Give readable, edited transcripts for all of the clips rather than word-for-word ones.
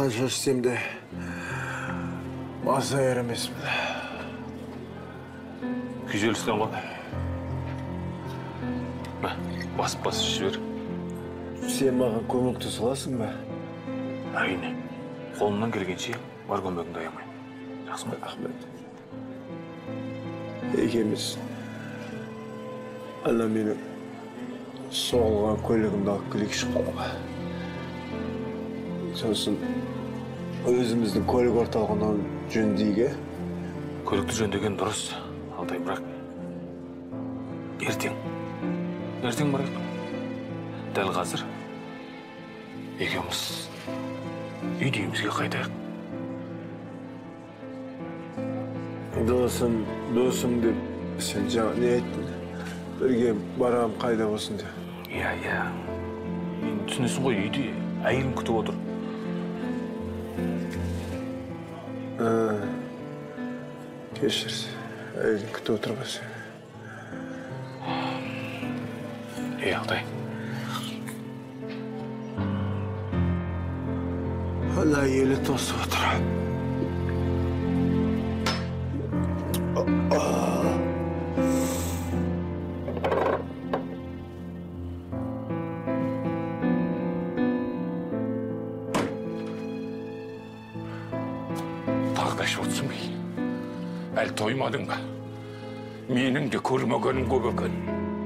қанша ішсем де маса еремесмін. Күйзелістен ғой. Бас жібер. Сен маған көмектесе аласың ба? Әрине. Қолымнан келгенше бар көмегіңді аямайын. Жақсы ма? Рахмет. Екеміз. Ана менің соғылған көлігімді алып келейікші қалаға. Сосын өзіміздің көлік орталығынан жөндейге. Көлікті жөндеген дұрыс. Алтай, бірақ ертең барайық. Дәл қазір екеуміз үйдейімізге қайтайық. Досым деп сен жаңа не айттың? Бірге барам қайда болсын деп. Иә. Мен түсінесің ғой, үйде әйелім күтіп отыр. Кешір, әйелім күтіп отыр ба сен? Алтай. Ана әйелі тосып отыр. Тағдаш отсын бей. Әл тоймадың ба? Менің де көрмегенім көп екен.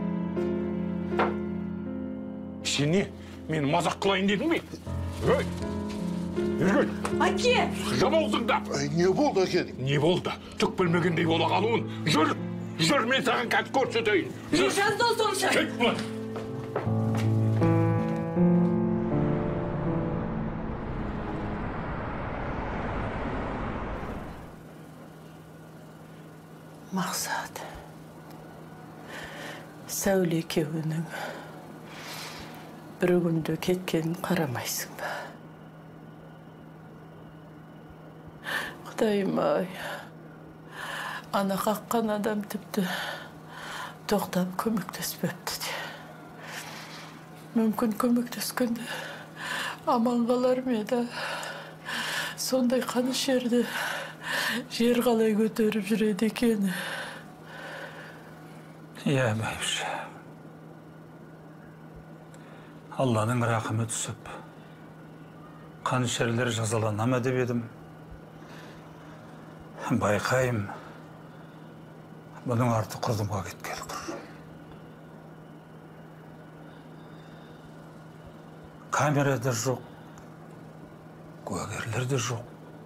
Сен не? Мені мазақ қылайын дедің бе? Үргін! Әке! Жамаусың да! Не болды, әке? Не болды? Түк білмегендей бола қалуын. Жүр! Мен саған қазір көрсетейін. Не жазды ол сонша? Кет бұлан! Мақсат. Сәуле екеуінің бір күнде кеткенін қарамайсың ба? Құдайым-ай, ана қаққан адам тіпті тоқтап көмектеспепті де. Мүмкін көмектескенде аман қалар ма еді? Сондай қаныш жерді жер қалай көтеріп жүреді екен. Иә, бәйбіш. Алланың рақымы түсіп, қанішерлер жазаланама деп едім. Байқайым, бұның арты құрдымға кеткелі тұр. Камера да жоқ, куәгерлер де жоқ.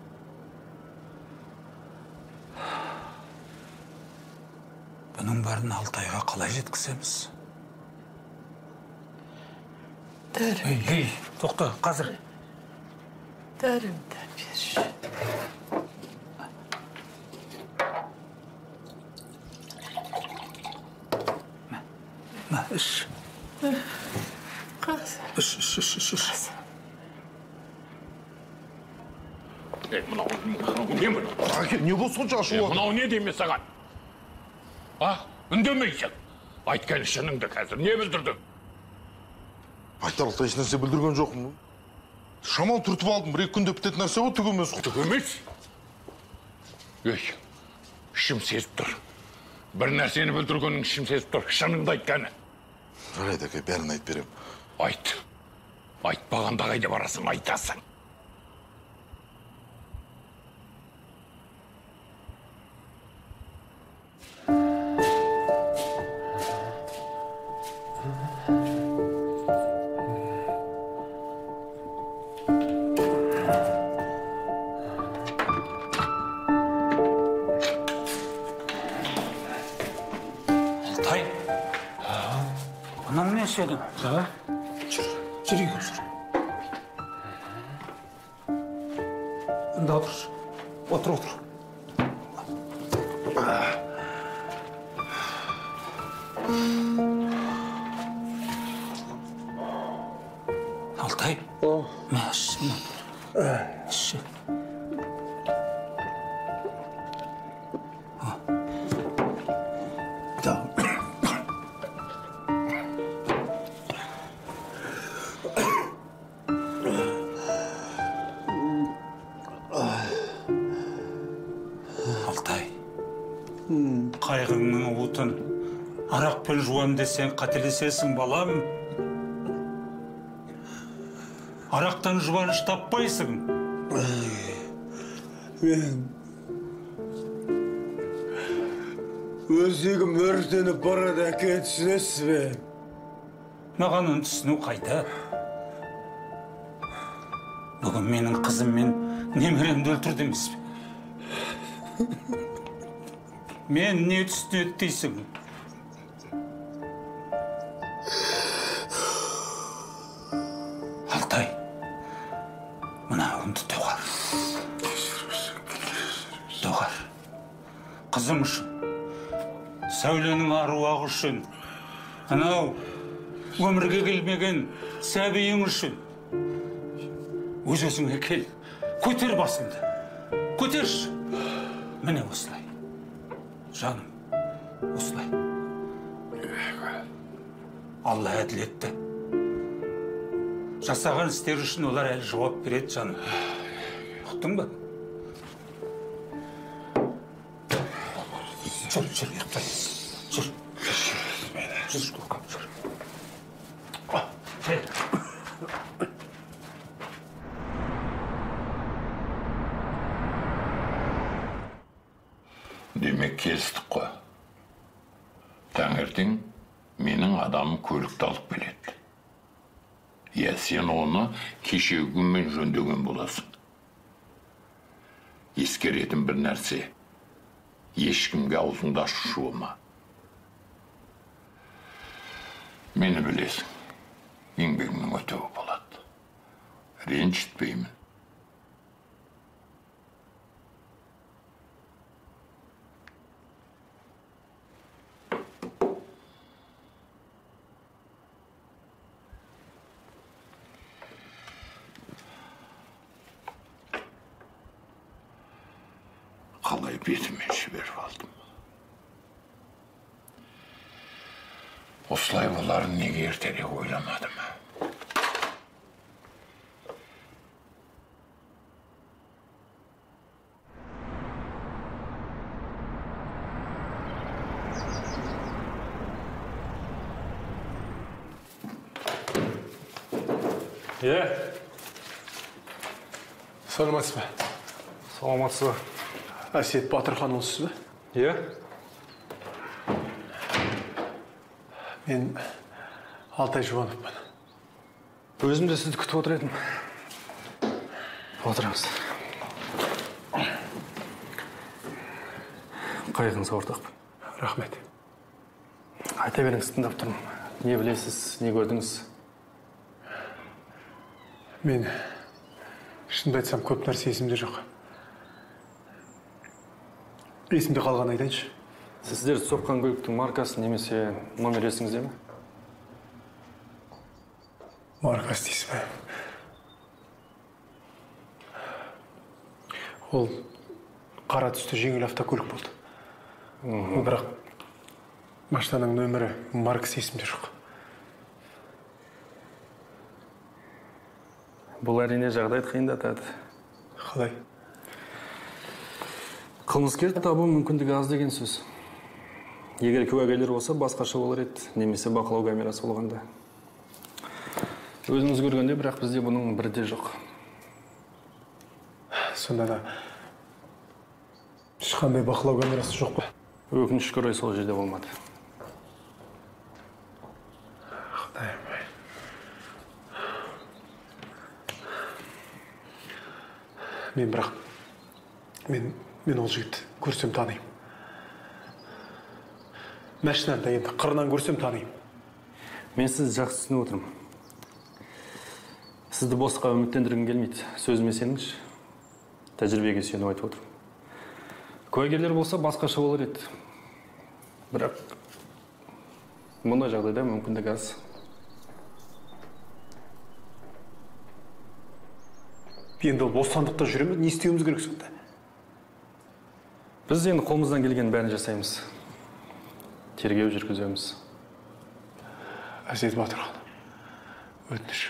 Бұның барын Алтайға қалай жеткіземіз? Дәрім. Ей, тоқта, қазір. Дәрімді бер. Іш. Қазір. Іш. Мынау не бұл? Әке, не болды сонша ашуы? Мынау не дейме саған? Үндемейсің. Айтқан шыныңды қазір не білдірдің? Айтар Алтай еш нәрсе білдірген жоқпын. Шамал түртіп алдым, бір-екі күнде бітетін нәрсе ғой, түк емес. Түк емес? Ішім сезіп тұр. Бір нәрсені білдіргенің ішім сезіп тұр. Шыныңды айтқаны. Жарайды, әке, бәрін айт берем. Айт. Айтпағанда қайда барасың, айтасың. Бұның не сенің? Жүрейін, жүр. Үнді отыр. Алтай, мәшін. Іші. Қайғыңның уытын арақпен жуан десең қателесесің, балам. Арақтан жұбаныш таппайсың. Мен өзегім өртеніп барады, әке, түсінесіз бе? Маған оны түсіну қайда? Бүгін менің қызым мен немеремді өлтірді емес пе? Мен не түсінеді дейсің? Алтай, мына үнді доғар. Доғар. Қызым үшін, сәуленің аруағы үшін, анау өмірге келмеген сәбиің үшін. Өз-өзіңе кел, көтер басыңды, көтерші. Міне осылай, жаным, осылай. Алла әділетті. Жасаған істер үшін олар әлі жауап береді, жаным. Ұқтың ба? Жүр, ұйықтаймыз. Жүр. Жүр, көкем, жүр. Кел. Демек келістік қой. Таңертең менің адамым көлікті алып келеді. Е, сен оны кешегі күнмен жөндеген боласың. Ескеретін бір нәрсе. Ешкімге аузыңда шуыма. Мені білесің. Еңбегімнің өтеуі болады. Ренжітпеймін. Қалай бетімен жіберіп алдым. Осылай боларын неге ертерек ойламадым. Саламатсыз ба? Саламатсыз ба? Әсет Батырхан олсыз ба? Е? Мен Алтай Жұбановпын. Өзім де сізді күтіп отыр едім. Отырыңыз. Қайғыңыз ортақпын. Рахмет. Айта беріңіз, тыңдап тұрмын. Не білесіз, не көрдіңіз? Мен шынымды айтсам көп нәрсе есімде жоқ. Есімде қалған айтайыншы. Сіздер соққан көліктің маркасы немесе номер есіңізде ме? Маркасы дейсіз бе? Ол қара түсті жеңіл автокөлік болды. Бірақ машинаның нөмірі, маркасы есімде жоқ. Бұл әрине жағдайды қиындатады. Қалай? Қылмыскерді табу мүмкіндігі аз деген сөз. Егер куәгерлер болса, басқаша болар еді, немесе бақылау камерасы болғанда. Өзіңіз көргенде, бірақ бізде бұның бірі де жоқ. Сонда да ешқандай бақылау камерасы жоқ па? Өкінішке орай сол жерде болмады. Құдайым-ай. Мен ол жігітті көрсем таныйым. Машинада енді қырынан көрсем таныйым. Мен сізді жақсы түсініп отырмын. Сізді босқа үміттендіргім келмейді. Сөзіме сеніңізші. Тәжірибеге сүйеніп айтып отырмын. Куәгерлер болса басқаша болар еді. Бірақ мұндай жағдайда мүмкіндік аз. Енді ол бостандықта жүре ме? Не істеуіміз керек сонда? Біз енді қолымыздан келген бәрін жасаймыз. Тергеу жүргіземіз. Әсет Батырхан, өтініш.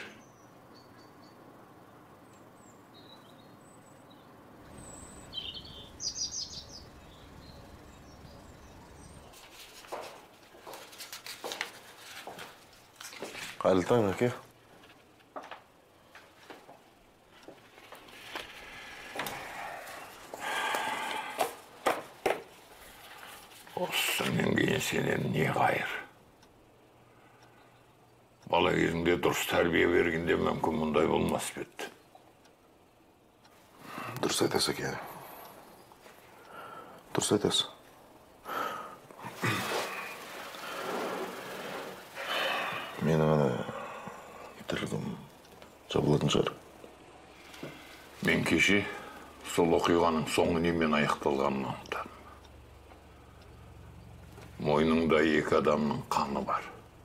Қайырлы таң, әке. Осымен кейін сенен не қайыр? Бала кезіңде дұрыс тәрбие бергенде мүмкін мұндай болмас па еді. Дұрыс айтасың, әке. Дұрыс айтасың. Менің ана тірлігім жабылатын шығар. Мен кеше сол оқиғаның соңы немен аяқталғанын анықтадым. Мойныңда екі адамның қаны бар.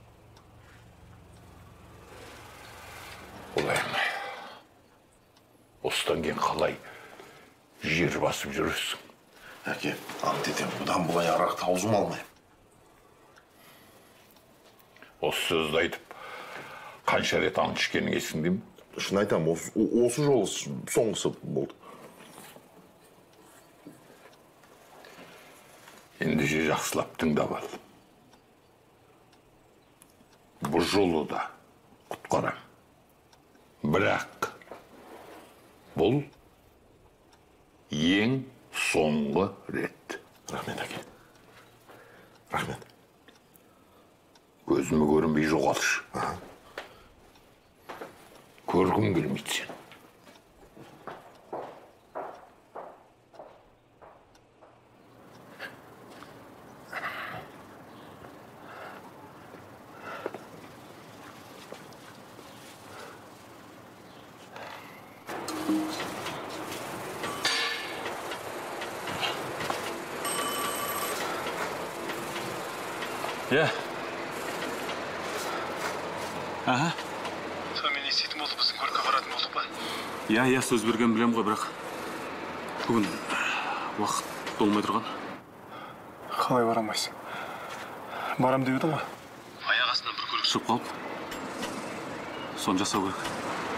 Олай ма? Осыдан кейін қалай жер басып жүресің? Әке, ант етем, бұдан бұлай арақ таузым алмайым. Осы сөзді айтып, қанша рет ант ішкенің есіңде ме? Шын айтам, осы жолы соңғысы болды. Ендеше жақсылап тыңдап ал. Бұл жолы да құтқарам. Бірақ бұл ең соңғы рет. Рахмет, әке. Рахмет. Көзіме көрінбей жоғалшы. Көргім келмейді сен. Иә. Аха. Сонымен еститін болып, біздің көркі баратын болдық па? Иә, сөз берген білем ғой, бірақ бүгін уақыт болмай тұрған. Қалай барамайсың? Барам деп едің ғой? Аяқ астынан бір көлік шығып қалып, соны жасау керек.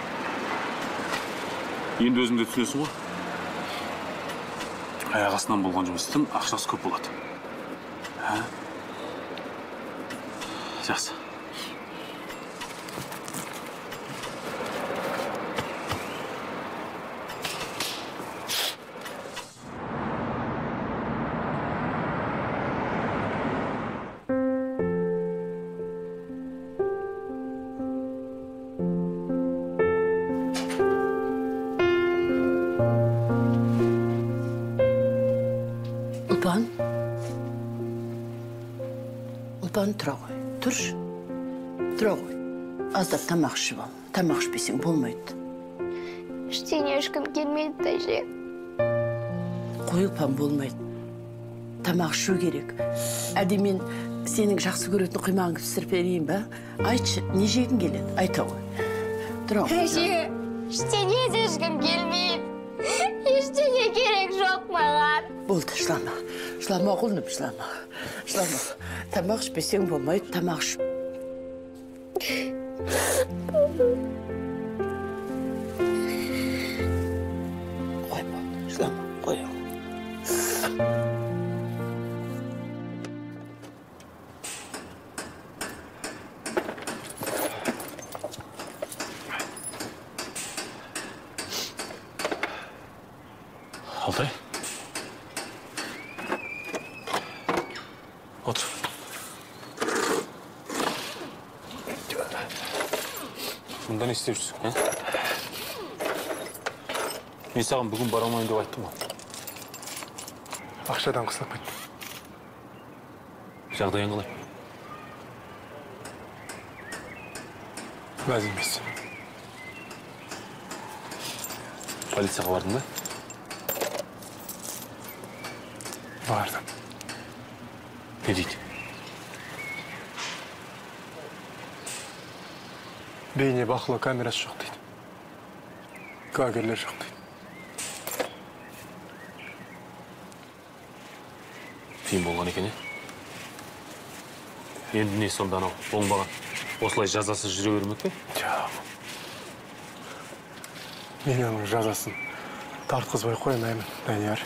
Енді өзіңде түсінесің ғой. Аяқ астынан болған жұмыстың ақшасы көп болады. Жақсы. Ұлпан, тұра ғой. Тұршы. Тұра ғой. Аздап тамақ ішіп ал. Тамақ ішпесең болмайды. Ештеңе ішкім келмейді, тәже. Қой, Ұлпан, болмайды. Тамақ ішу керек. Әлде мен сенің жақсы көретін құймағыңды пісіріп берейін ба? Айтшы, не жегің келеді? Айта ғой. Тұра ғой. Тәже, ештеңе де ішкім келмейді. Ештеңе керек жоқ маған. Болды, жылама. Жылама, құлыным, жылама. Жылама. Тамақ ішпесең болмайды, тамақ іш. Қой, болды, жылама, қой. Алтай. Отыр. Мұнда не істеп жүрсің, Мен саған бүгін бара алмайын деп айттым ғой. Ақшадан қысылып кеттім. Жағдайың қалай? Мәз емес. Полицияға бардың ба? Бардым. Не дейді? Бейне бақылау камерасы жоқ дейді. Куәгерлер жоқ дейді. Қиын болған екен, Енді не сонда анау оңбаған осылай жазасыз жүре бермек пе? Жоқ. Мен оның жазасын тартқызбай қоймаймын, Данияр.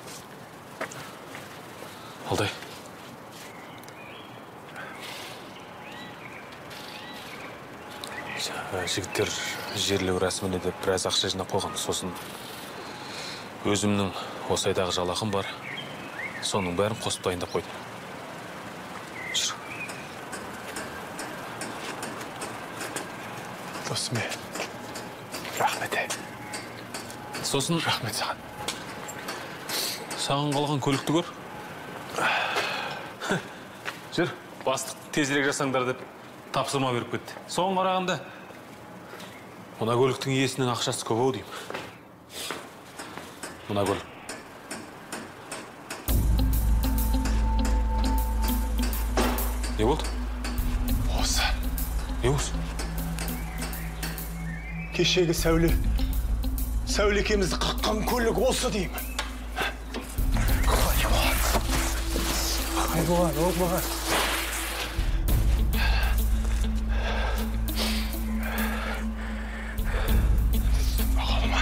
Алтай. жігіттер жерлеу рәсіміне деп біраз ақша жинап қойған. Сосын өзімнің осы айдағы жалақым бар. Соның бәрін қосып дайындап қойдым. Жүр. Досым, рахмет. Сосын Рахмет саған. саған қалған көлікті көр. Жүр, бастық тезірек жасаңдар деп тапсырма беріп кетті. Соған қарағанда мына көліктің иесінің ақшасы көп ау деймін. Мына көлік. Не болды? Осы. Не осы? Кешегі Сәуле екеумізді қаққан көлік осы деймін. Қайболған, оғбаған. Бағалыма.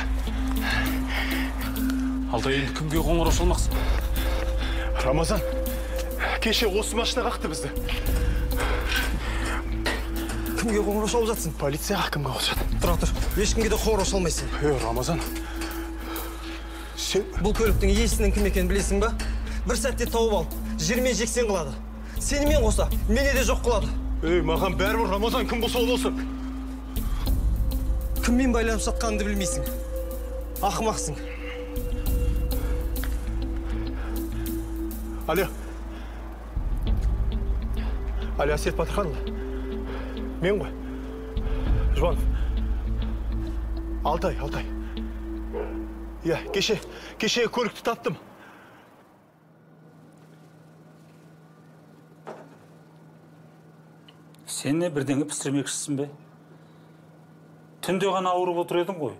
Алтай, енді кімге қоңырау шалмақсың? Рамазан, кеше осы машина қақты бізді. Кімге қоңырау шалып жатсың? Полицияға кімге қосады? Тұра тұр, ешкімге де қоңырау шалмайсың. Рамазан, сен... Бұл көліктің иесінің кім екенін білесің ба? Бір сәтте тауып ал, жермен жексен қылады. Сенімен қоса, мене де жоқ қылады. Маған бәрібір Рамазан кім болса ол болсын. Кіммен байланып жатқаныңды білмейсің. Ақымақсың. Алло, Әсет Батырханұлы. Мен ғой. Жуанов. Алтай. Иә, кеше көлікті таптым. Сен не бірдеңе пісірмекшісің бе? Түнде ғана ауырып отыр едің ғой.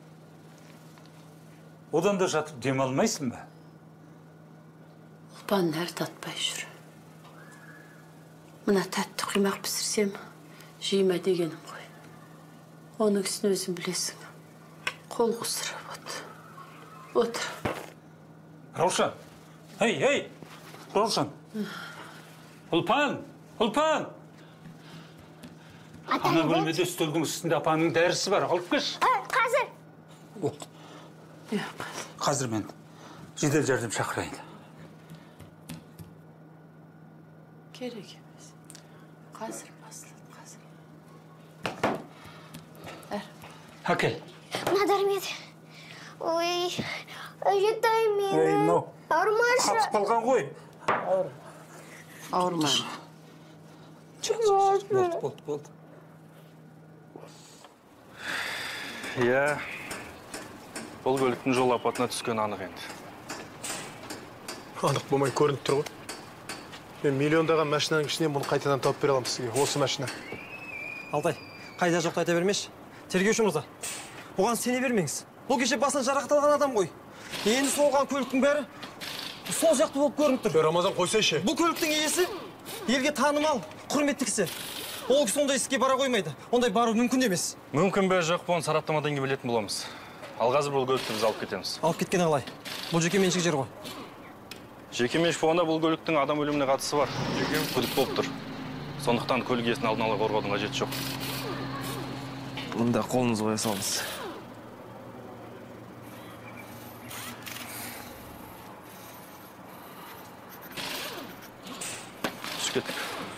Одан да жатып демалмайсың ба? Ұлпан нәр татпай жүр. Мына тәтті құймақ пісірсем, жейма дегенім ғой. Оның ісін өзің білесің. Қол қусырып отыр. Раушан! Ей! Раушан! Ұлпан! Ана бөлмеде үстелдің үстінде апаның дәрісі бар. Алып кеш. Қазір. Қазір мен жедел жәрдем шақырайын. Керек емес. Қазір басылады, қазір. Әкел. Мына дәрмет. Ой, жетай мені. Ауырмашы. Қатып қалған ғой. Ауырмайын. Болды. Иә, бұл көліктің жол апатына түскен анық енді. Анық болмай көрініп тұр ғой. Мен миллиондаған машинаның ішінен бұны қайтадан тауып бере аламын сізге. Осы машина. Алтай, қайда жоқты айта бермеш. Тергеуші мырза, оған сене бермеңіз. Бұл кеше басынан жарақат алған адам ғой. Енді соғылған көліктің бәрі сол сияқты болып көрініп тұр. Рамазан, қойсайшы. Бұл көліктің иесі елге танымал, құрметті кісі. Ол кісі ондай іске бара қоймайды. Ондай бару мүмкін емес. Мүмкін бе жоқ болын сараптамадан кейін білетін боламыз. Ал қазір бұл көлікті біз алып кетеміз. Алып кеткен қалай? Бұл жеке меншік жер ғой. Жеке меншік болғанда бұл көліктің адам өліміне қатысы бар. Күдік болып тұр. Сондықтан көлік иесін алдын ала қорғаудың қажеті жоқ. Мұнда қолыңыз қоя салыңыз. Түс кеттік.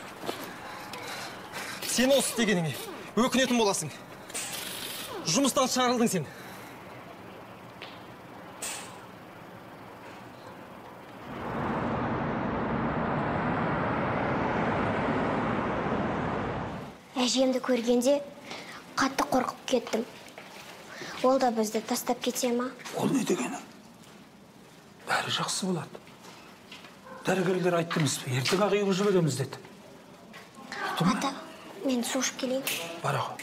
Сен осы істегеніңе өкінетін боласың. Жұмыстан шығарылдың сен. Әжемді көргенде қатты қорқып кеттім. Ол да бізді тастап кете ма? Ол не дегені? Бәрі жақсы болады. Дәрігерлер айттыңыз бе? Ертең ақ үйге жібереміз деді. Ата, мен су ішіп келейін. Бар аға.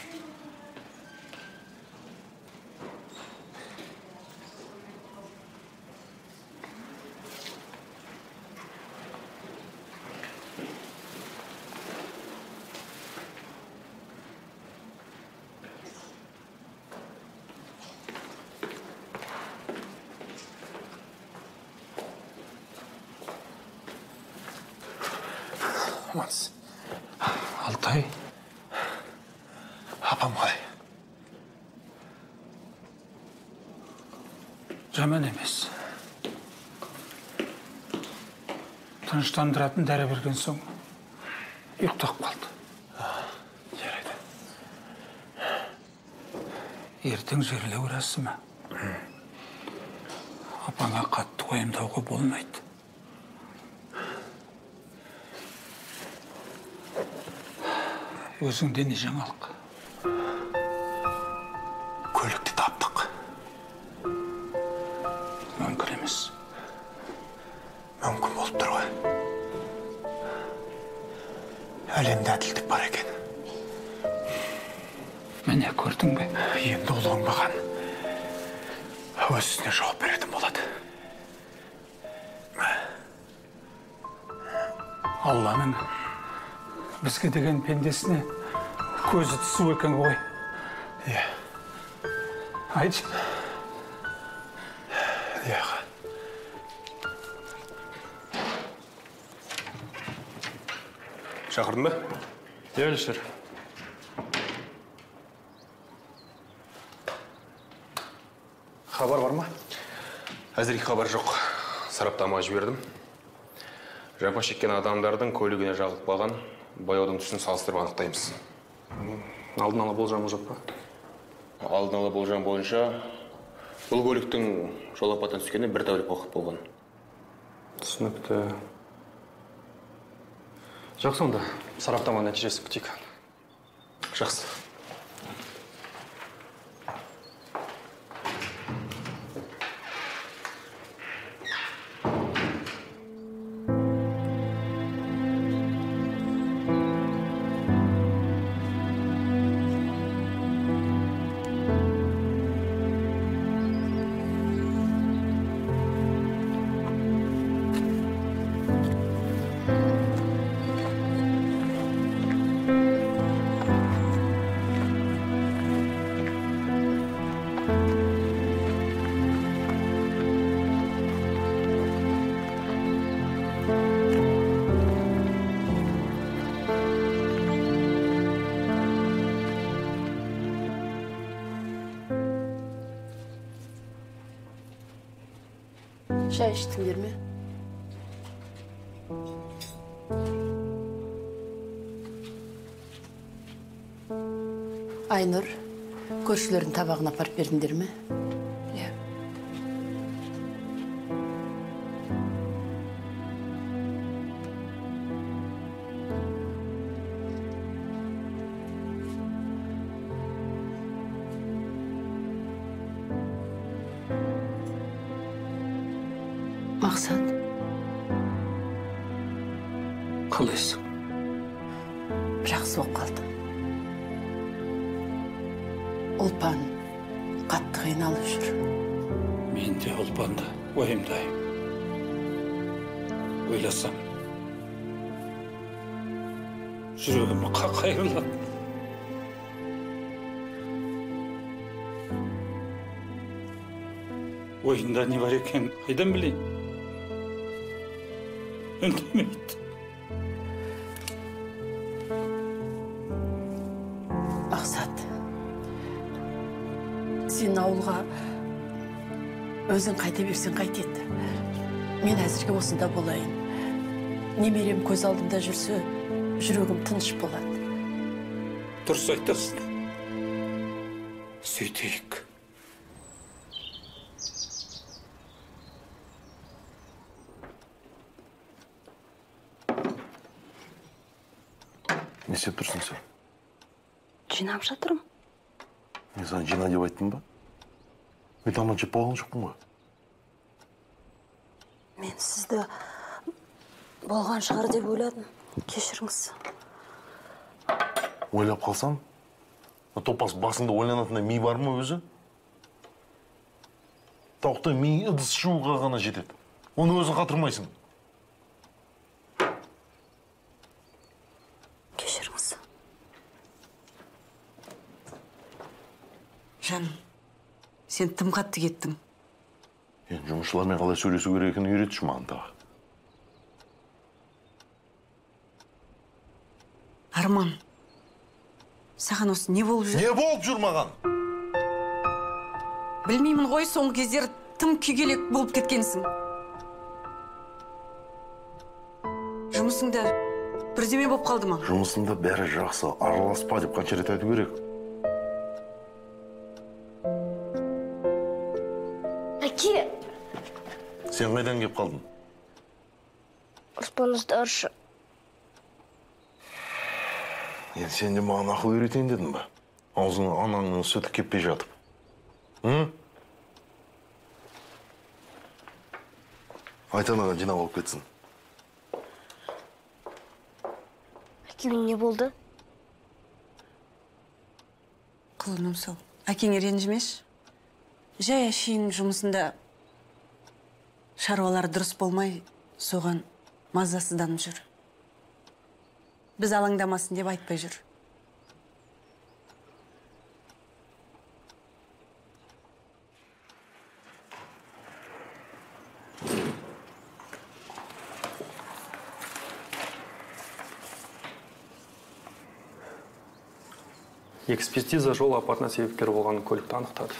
Амансыз. Алтай. Апам қалай? жаман емес. Тыныштандыратын дәрі берген соң ұйықтап қалды. Жарайды. Ертең жерлеу рәсімі. Апаңа қатты уайымдауға болмайды. Өзіңде не жаңалық? Көлікті таптық. Мүмкін емес. Мүмкін болып тұр ғой. Әлемде әділдік бар екен. Міне көрдің бе? Енді ол оңбаған өзіне жауап беретін болады. Алланың бізге деген пендесіне көзі түсу екен ғой. Иә. Айтшы. Иә. Шақырдың ба? Әлішер. Хабар бар ма? Әзірге хабар жоқ. Сараптама жібердім. Жапа шеккен адамдардың көлігіне жағылып қалған бояудың түсін салыстырып анықтаймыз. Алдын ала болжамы жоқ па? Алдын ала болжам бойынша бұл көліктің жол апатынан түскеніне 1 тәулік уақыт болған. Түсінікті. Жақсы онда, сараптама нәтижесі күтейік. Жақсы. Шай іштіңдер ме? Айнұр, көршілердің табағына апарып бердіңдер ме? Иә. Мақсат. Қалайсың? Жақсы болып қалдым. Ұлпан қатты қиналып жүр. Мен де Ұлпанды уайымдаймын. Ойласам, жүрегім қайрылады. Ойында не бар екен, қайдан білейін? Үндемейді. Мақсат, сен ауылға өзің қайта берсең қайтеді. Мен әзірге осында болайын. Немерем көз алдымда жүрсе, жүрегім тыныш болады. Дұрыс айтасың. Сөйтейік. Не істеп тұрсың сен? Жинап жатырмын. Мен саған жина деп айттым ба? Мен тамақ жеп болған жоқпын ғой. Мен сізді болған шығар деп ойладым. Кешіріңіз. Ойлап қалсам, топас басында ойланатындай ми бар ма өзі? Тауықтай ми ыдыс жууға ғана жетеді. Оны өзің қатырмайсың. Кешіріңіз. Жаным, сен тым қатты кеттің. Енді жұмысшылармен қалай сөйлесу керек екенін үйретші маған тағы. Арман, саған осы не болып жүр? Не болып жүр маған? Білмеймін ғой, соңғы кездері тым күйгелек болып кеткенсің. Жұмысыңда бірдеме болып қалды ма? Жұмысында бәрі жақсы, араласпа деп қанша рет айту керек. Әке! Сен қайдан кеп қалдың? Оспанызды ұршы. Енді сен де маған ақыл үйретейін дедің ба? Аузыңа анаңның сүті кеппей жатып. Айтанаға жинап алып кетсін. Әкеме не болды? Құлыным сол. Әкеңе ренжімеш. Жай әшейін жұмысында шаруалар дұрыс болмай, соған мазасызданып жүр. Біз алаңдамасын деп айтпай жүр. Экспертиза жол апатына себепкер болған көлікті анықтады.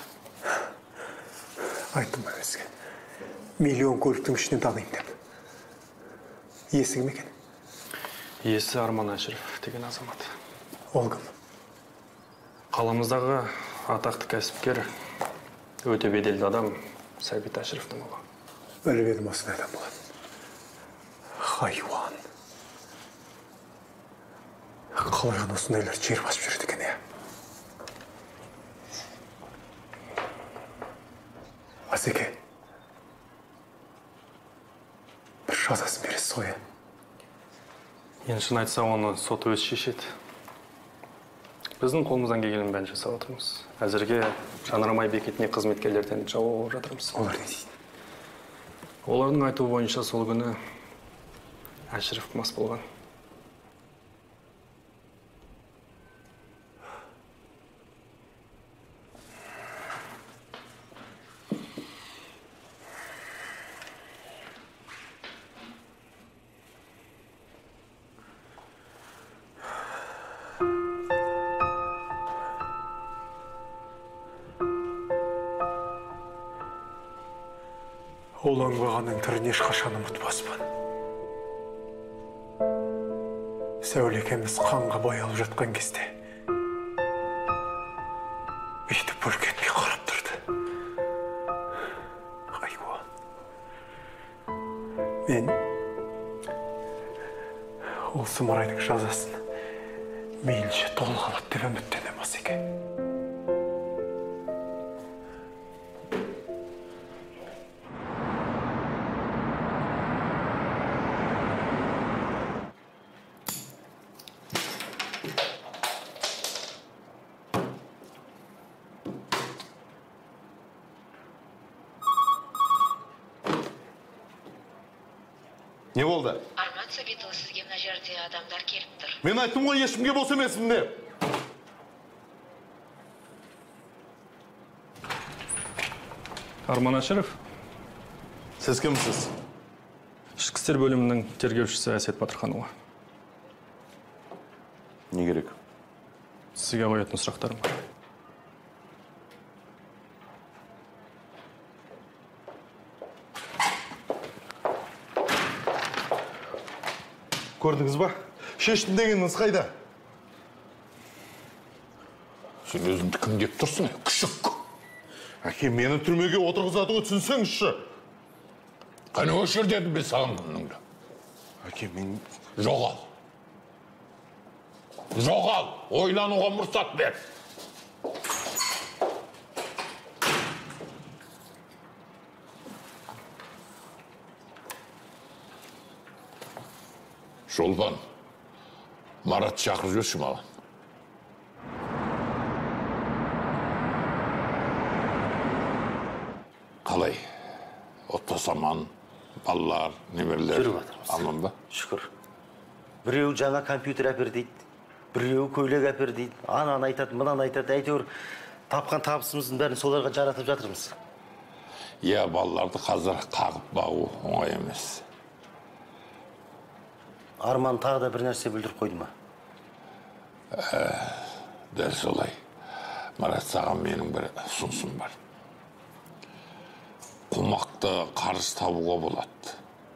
Айттым ба өзге. Миллион көліктің ішінен таныйын деп. Иесі кім екен? Иесі Арман Әшіров деген азамат. Ол кім? Қаламыздағы атақты кәсіпкер, өте беделді адам Сәбит Әшіровтың ұлы. Біліп едім осындай адам болатын. Хайуан. Қалай ғана осындайлар жер басып жүреді екен, е? Асеке, бір жазасын бересіз ғой, е? Енді шын айтса, оны сот өзі шешеді. Біздің қолымыздан келгенін бәрін жасап отырмыз. Әзірге Жанармай бекетіне қызметкерлерден жауап алып жатырмыз. Олар не дейді? Олардың айтуы бойынша сол күні Әшіров мас болған. Ол оңбағанның түрін ешқашан ұмытпаспын. Сәулекеміз қанға боялып жатқан кезде бүйтіп бүлк етпей қарап тұрды. Хайуан. Мен ол сұмырайдың жазасын мейлінше толық алады деп үміттенемін, Асеке. Не болды? Арман Сәбитұлы, сізге мына жерде адамдар келіп тұр. Мен айттым ғой, ешкімге бос емеспін деп. Арман Әшіров? Сіз кімсіз? Ішкі істер бөлімінің тергеушісі Әсет Батырханұлы. Не керек? Сізге қоятын сұрақтарым бар. Көрдіңіз ба? Шештім дегеніңіз қайда? Сен өзіңді кім деп тұрсың, күшік? Әке, мені түрмеге отырғызады ғой, түсінсеңізші. Қане өшір дедім бе саған кімніңді? Әке, мен... Жоғал. Жоғал, ойлануға мұрсат бер. Жолбан, Марат шақырып жүрші маған. Қалай? Отто-саман, балалар, немерлер. Жүріп жатырмыз. Аман ба? Шүкір. Біреу жаңа компьютер әпер дейді, біреу көйлек әпер дейді, ананы айтады, мынаны айтады, әйтеуір тапқан табысымыздың бәрін соларға жаратып жатырмыз. Иә, балаларды қазір қағып бағу оңай емес. Арман тағы да бір нәрсе білдіріп қойды ма? Дәл солай. Марат, саған менің бір ұсынысым бар. қомақты қарыз табуға болады.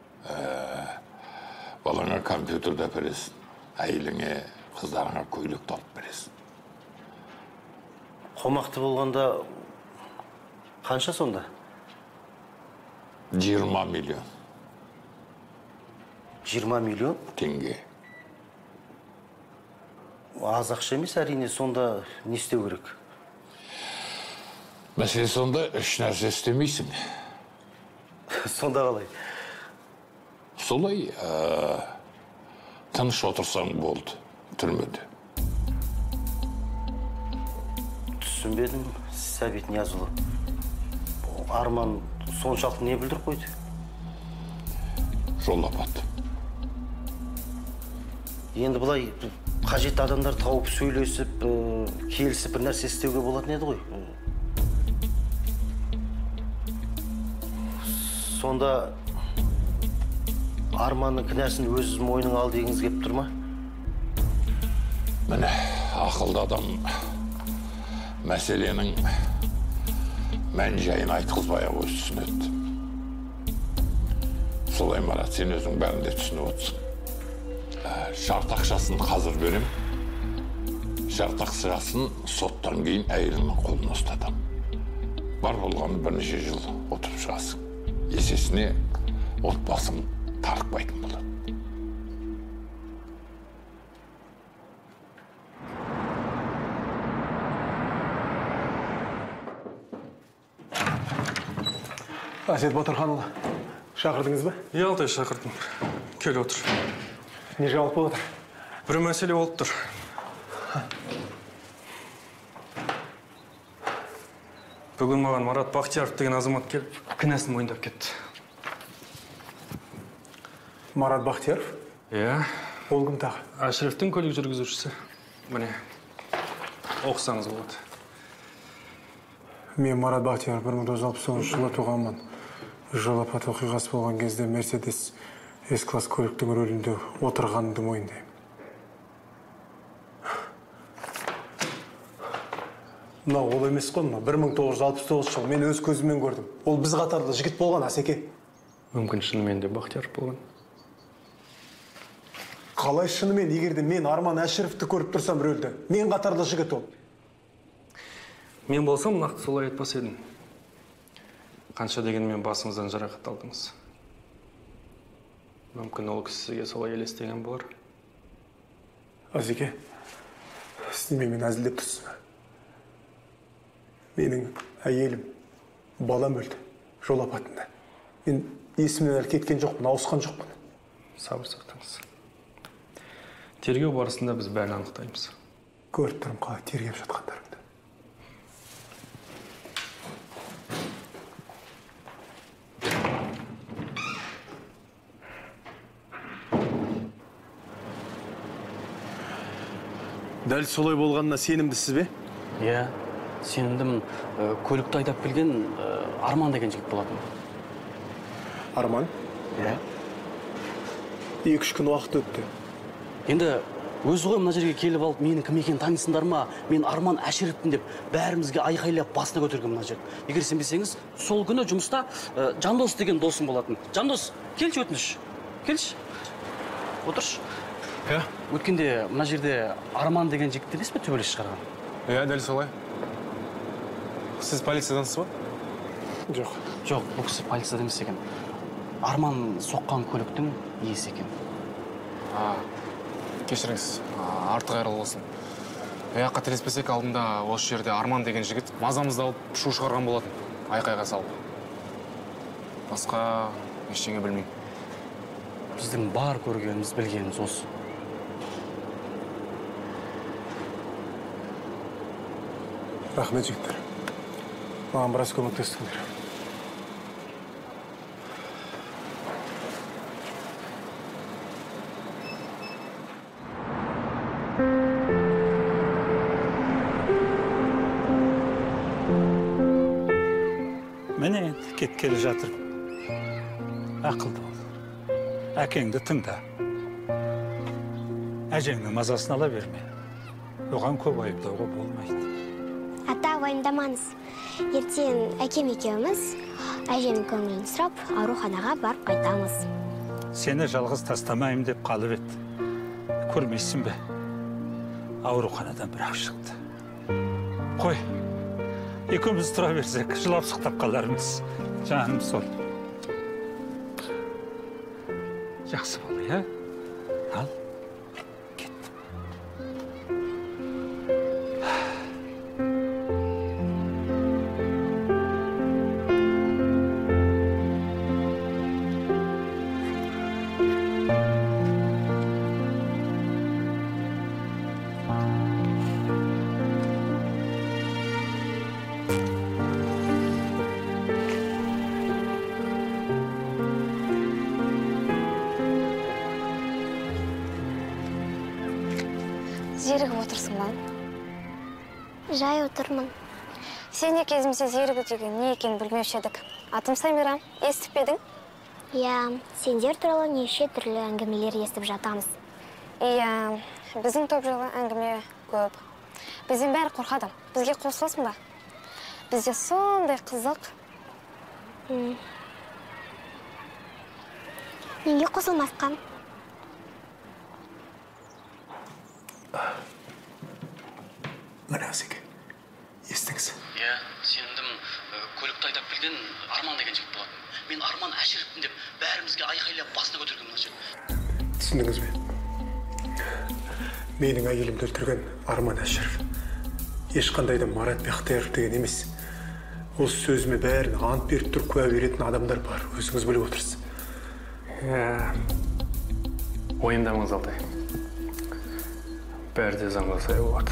Балаңа компьютерді әпересін, әйеліңе, қыздарыңа көйлекті алып бересін. Қомақты болғанда қанша сонда? 20 миллион. 20 миллион? Теңге. Аз ақша емес, әрине, сонда не істеу керек? Мәселе сонда үш нәрсе істемейсің. Сонда қалай? Солай, тыныш отырсаң болды, түрмеде. Түсінбедім, Сәбит Ниязұлы. Арман соншалықты не білдіріп қойды? Жол апаты. Енді бұлай қажетті адамдар тауып сөйлесіп, келісіп бір нәрсе істеуге болатын еді ғой. Сонда Арманның кінәсін өз мойныңа ал дегіңіз келіп тұр ма? Міне, ақылды адам мәселенің мән жайын айтқызбай ақ өзі түсінеді. Солай Марат, сен өзің бәрінде түсініп отырсың. Шарт ақшасын қазір берем. Шарт ақшасын соттан кейін әйеліңнің қолына ұстатам. Бар болғаны бірнеше жыл отырып шығасың. Есесіне отбасың тарықпайтын болады. Әсет Батырханұлы, шақырдыңыз ба? Алтай, шақырдым. Кел отыр. Не жауап болып отыр? Бір мәселе болып тұр. Бүгін маған Марат Бақтияров деген азамат келіп, кінәсін мойындап кетті. Марат Бақтияров? Иә. Ол кім тағы? Әшіревтің көлік жүргізушісі. Міне, оқысаңыз болады. Мен Марат Бақтияров 1969 жылы туғанмын. Жол апаты оқиғасы болған кезде Мерседес С-класс көліктің рөлінде отырғанымды мойындаймын. Мынау ол емес қой, 1969 жыл мен өз көзіммен көрдім. Ол біз қатарлы жігіт болған, Асеке. Мүмкін шынымен де Бақтияров болған. Қалай шынымен, егерде мен Арман Әшіровті көріп тұрсам рөлді, мен қатарлы жігіт ол. Мен болсам, нақты солай айтпас едім. Қанша дегенмен басыңыздан жарақат алдыңыз. Мүмкін ол кісі сізге солай елестеген болар. Асеке, сіз мен әзілдеп тұрсыз ба? Менің әйелім, балам өлді, жол апатында. Мен есімнен әлі кеткен жоқпын, ауысқан жоқпын. Сабыр сақтаңыз. Тергеу барысында біз бәрін анықтаймыз. Көріп тұрмын қалай тергеп жатқандарыңды. Дәл солай болғанына сенімдісіз бе? Иә, сенімдімін. Көлікті айдап келген Арман деген жігіт болатын. Арман? Иә. 2-3 күн уақыт өтті. Енді өзі ғой мына жерге келіп алып, менің кім екенін танисыңдар ма? Мен Арман Әшіровпін деп бәрімізге айқайлап басына көтерген мына жер. Егер сенбесеңіз, сол күні жұмыста Жандос деген досым болатын. Жандос, келші өтініш. Келші. Отыршы. Иә. Өткенде мына жерде Арман деген жігіт емес пе төбелес шығарған? Иә, дәл солай. Сіз полициядансыз ба? Жоқ. Жоқ, бұл кісі полицияда емес екен. Арман соққан көліктің иесі екен. Кешіріңіз, артық айрылы болсын. Қателеспесек алдында осы жерде Арман деген жігіт мазамызды алып шу шығарған болатын. Айқайға салып. Басқа ештеңе білмеймін. Біздің бар көргеніміз, білгеніміз осы. Рахмет жігіттер. Маған біраз көмектестіңдер. Міне кеткелі жатыр. Ақылды бол. Әкеңді тыңда. Әжеңнің мазасын ала берме. Оған көп айыптауға болмайды. Ата, уайымдамаңыз. Ертең әкем екеуміз Әжемнің көңілін сұрап, ауруханаға барып қайтамыз. Сені жалғыз тастамайым деп қалып еді. Көрмейсің бе? Ауруханадан бірақ шықты. Қой, екеуміз тұра берсек, жылап сықтап қалармыз. Жаным сол. Жақсы бол, иә? Ал. Зерігіп отырсың ба? Жай отырмын. Сен кезімізде зерігу деген не екенін білмеуші едік. Атым Самира, естіп пе едің? Иә, сендер туралы неше түрлі әңгімелер естіп жатамыз. Иә, біздің топ жайлы әңгіме көп. Бізден бәрі қорқады. Бізге қосыласың ба? Бізде сондай қызық. Неге қосылмасқа? Мына Асеке, естіңіз. Иә, сенімдім. Көлікті айдап келген Арман деген жігіт болатын. Мен Арман Әшіровпін деп бәрімізге айқайлап басына көтерген мына жігіт. Түсіндіңіз бе? Менің әйелімді өлтірген Арман Әшіров. Ешқандай да Марат Бақтияров деген емес. Ол сөзіме бәрін ант беріп тұр, куә беретін адамдар бар. Өзіңіз біліп отырсыз. Ойындамаңыз, Алтай. Бәрі де заңға сай болады.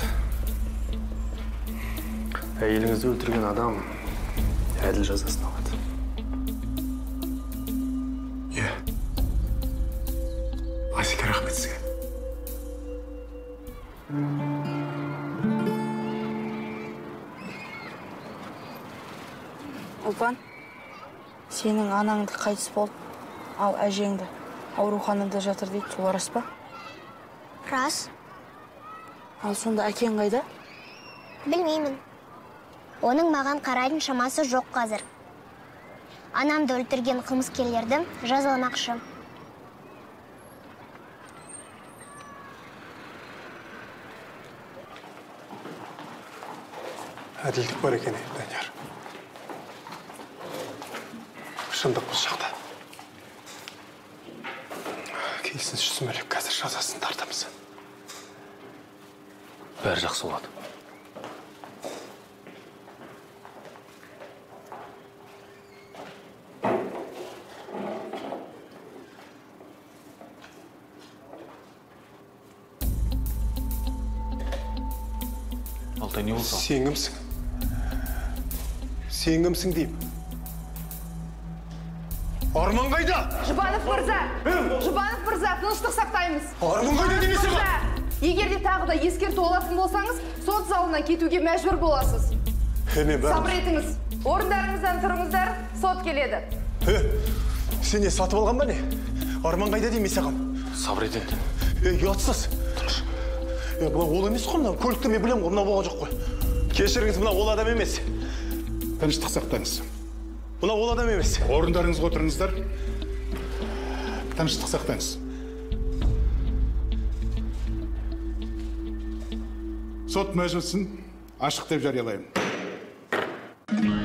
Әйеліңізді өлтірген адам әділ жазасын алады. Иә. Асеке, рахмет сізге. Ұлпан, сенің анаңды қайтыс болып, ал әжеңді ауруханада жатыр дейді, сол рас па? Рас. Ал сонда әкең қайда? Білмеймін. Оның маған қарайтын шамасы жоқ қазір. Анамды өлтірген қылмыскерлерді жазаламақшы. Әділдік бар екен, Данияр. Шындық бұл жақта. Келсінші сүмелек қазір жазасын тартамыз. Бәрі жақсы болады. Алтай, не болса? Сен кімсің? Сен кімсің деймін? Арман қайда? Жұбанов мырза! Жұбанов мырза, тыныштық сақтаймыз. Арман қайда демесе ғой? Егер де тағы да ескерту алатын болсаңыз, сот залына кетуге мәжбүр боласыз. Сабыр етіңіз. Орындарыңыздан тұрыңыздар, сот келеді. Сен не сатып алған ба не? Арман қайда демесе ған? Сабыр етеді. Ұятсыз. Бұна ол емес қой, мына көлікті мен білем ғой, мына болған жоқ қой. Кешіріңіз, мына ол адам емес. Тыныштық сақтаңыз. Бұна ол адам емес. Орындарыңызға отырыңыздар. Тыныштық сақтаңыз. Сот мәжілісін ашық деп жариялаймын.